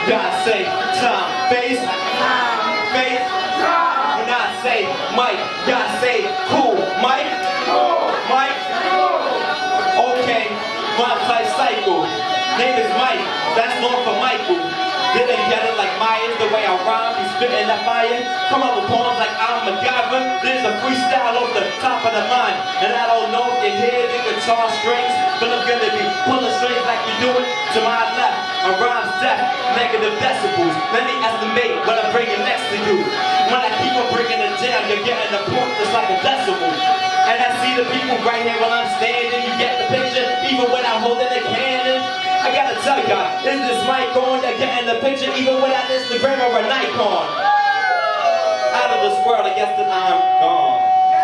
gotta say time, face, face. When I say Mike, gotta say cool, Mike, Mike. Okay, rhymes like cycle. Name is Mike, that's known for Michael. Didn't get it like Myers, the way I rhyme, be spitting that fire. Come up with poems like I'm MacGyver. There's a freestyle off the top of the mind. And I don't know if you hear the guitar strings, but I'm gonna be pulling strings like we do it to my left. My rhyme's deaf, negative decibels. Let me estimate what I'm bringing next to you. When I keep on bringing it down, you're getting the point just like a decimal. And I see the people right here while I'm standing. You get the picture, even without holding a cannon. I gotta tell ya, is this mic on? You're getting the picture, even without Instagram or a Nikon. Out of this world, I guess that I'm gone.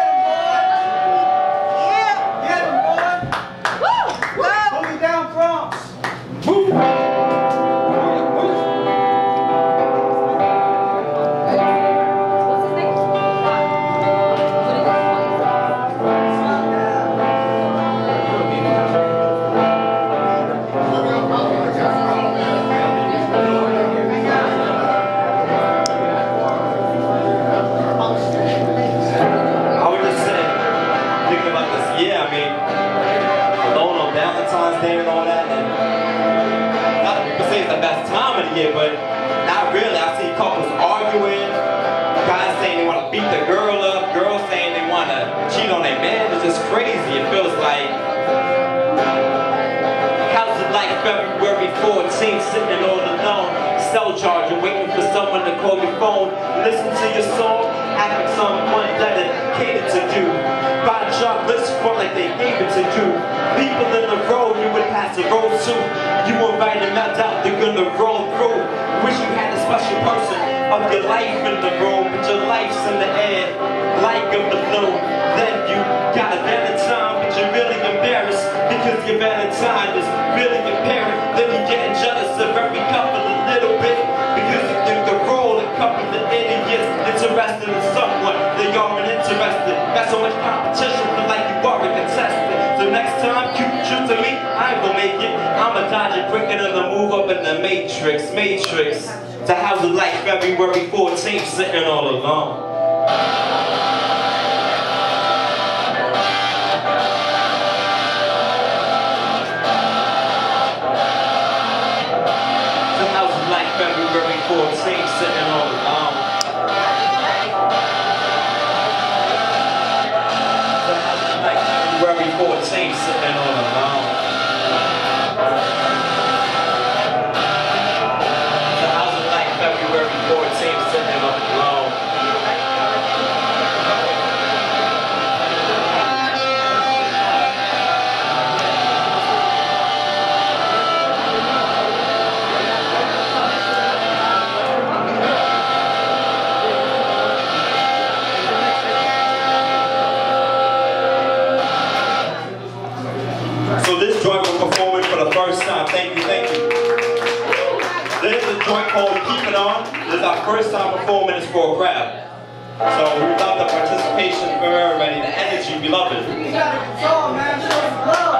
Get him, boy! Woo! Woo! Hold me down, Bronx! Woo! But not really. I see couples arguing, guys saying they want to beat the girl up, girls saying they want to cheat on their man. It's just crazy. It feels like, how's it like February 14th, sitting all alone, cell charger, waiting for someone to call your phone, listen to your song, act like someone dedicated to you. Buy chocolates for like they gave it to you. People in the road you would pass the road to. You invite them out, they're gonna roll through. Wish you had a special person of your life in the room, but your life's in the air, like of the blue. Then you got a Valentine, but you're really embarrassed because your Valentine is really your parent. Then you're getting jealous of every couple a little bit because you think the role a couple of idiots interested in someone they aren't interested. Got so much competition, feel like you are a contestant. So next time you choose to me, I ain't gonna make it. I'ma dodge it quicker than the move up in the Matrix. So how's it like February 14th, sitting all alone? So how's it like February 14th, sitting all alone? So how's it like February 14th, sitting all alone? February 14th, sitting on the throne. So this joint we're performing for the first time. Thank you, thank you. This is a joint called Keep It On. This is our first time performing this for a crowd. So we love the participation from everybody, the energy, we love it. You got a guitar, man. Show some love.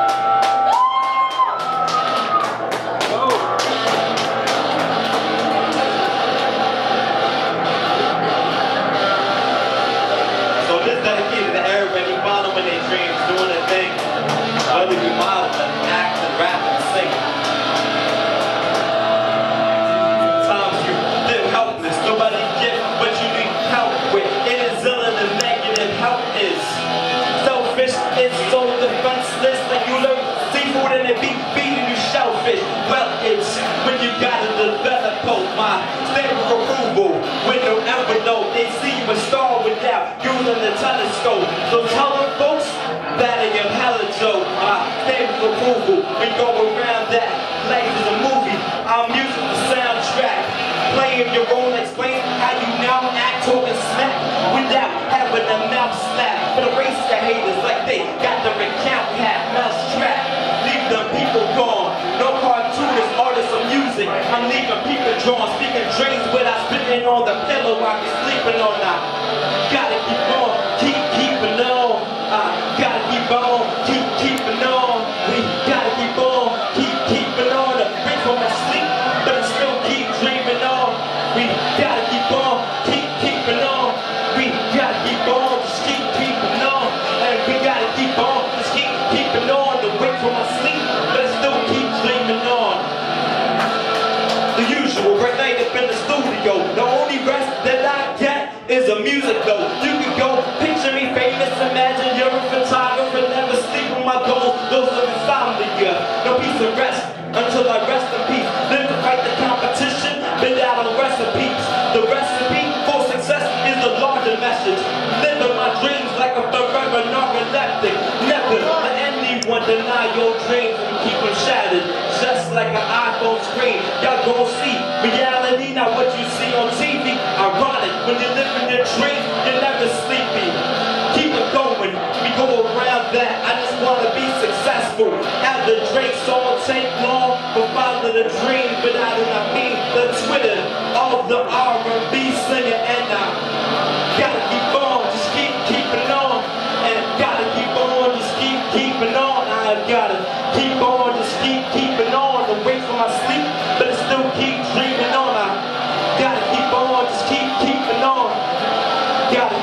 So this is dedicated to everybody following their dreams, doing their thing, whether you modeling, acting, rapping, singing. Nobody get what you need help with. It is ill and the negative help is selfish, it's so defenseless. Like you learn seafood and it be feeding you shellfish. Well, it's when you gotta develop hope. My stamp of approval with no envelope. They see you a star without using the telescope. So tell them folks that I am hella joke. My stamp of approval, we go around that. Life is a movie, I'm using the soundtrack. Playing your role, explain how you now act, talking smack without having a mouth slap. But erase the haters like they got the recount hat, mouse trap. Leave the people gone. No cartoonist, artists or music. I'm leaving people drawn, speaking dreams without spitting on the pillow while you're sleeping on. I gotta keep on, keeping on. Gotta keep on, keeping on. We gotta keep on, keeping on. The break from my sleep, but it's still keep yo. The only rest that I get is a music though. You can go picture me famous, imagine you're a photographer, never sleep with my goals, those are insomnia. No peace and rest until I rest in peace. Live to fight the competition, been out on recipes. The recipe for success is the larger message. Living my dreams like a forever narcoleptic. Never let anyone deny your dreams and keep them shattered. Just like an iPhone screen, y'all gon' see reality, not what you see on TV. Ironic, when you're living your dreams, you're never sleepy. Keep it going, we go around that. I just wanna be successful. Have the Drake song take long, but follow the dream. But I do not mean the Twitter of the R&B singer, and I gotta keep on, just keeping on, and gotta keep on, just keeping on. I gotta keep on, just keeping on. Away from my sleep, but I still keep dreaming on. I gotta keep on, just keeping on. Gotta